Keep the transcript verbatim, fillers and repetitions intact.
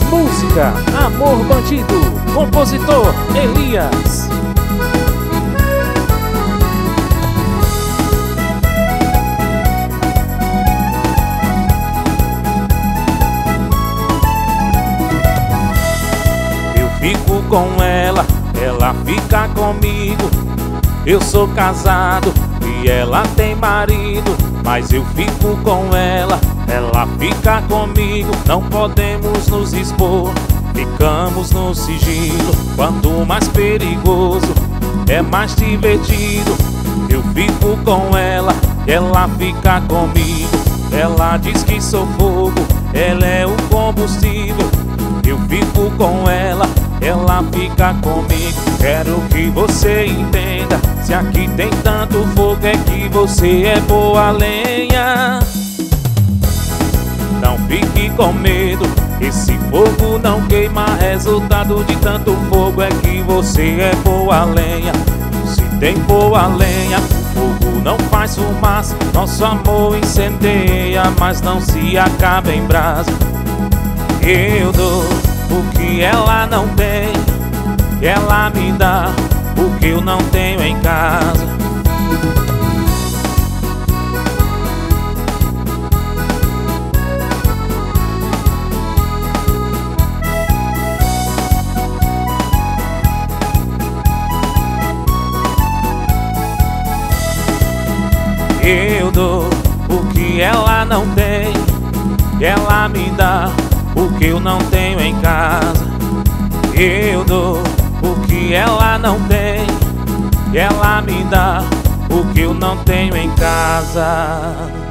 Música Amor Bandido, compositor Elias. Eu fico com ela, ela fica comigo. Eu sou casado e ela tem marido, mas eu fico com ela, ela fica comigo. Não podemos nos expor, ficamos no sigilo. Quanto mais perigoso, é mais divertido. Eu fico com ela, ela fica comigo. Ela diz que sou fogo, ela é o combustível. Eu fico com ela, ela fica comigo. Quero que você entenda, se aqui tem tanto fogo é que você é boa lenha. Não fique com medo, esse fogo não queima. Resultado de tanto fogo é que você é boa lenha. Se tem boa lenha, o fogo não faz fumaça. Nosso amor incendeia, mas não se acaba em brasa. Eu dou o que ela não tem, ela me dá o que eu não tenho em casa. Eu dou o que ela não tem, ela me dá o que eu não tenho em casa. Eu dou o que ela não tem, ela me dá o que eu não tenho em casa.